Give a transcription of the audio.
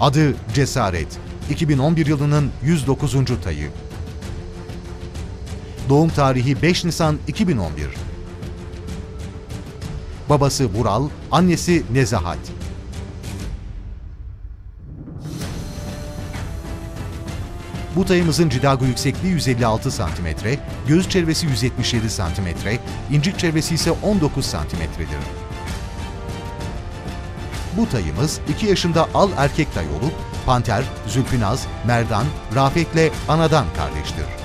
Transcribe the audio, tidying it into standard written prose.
Adı Cesaret. 2011 yılının 109. tayı. Doğum tarihi 5 Nisan 2011. Babası Vural, annesi Nezahat. Bu tayımızın cidago yüksekliği 156 cm, göğüs çevresi 177 cm, incik çevresi ise 19 cm'dir. Bu tayımız 2 yaşında al erkek tay olup, Panter, Zülfinaz, Merdan, Rafet'le anadan kardeştir.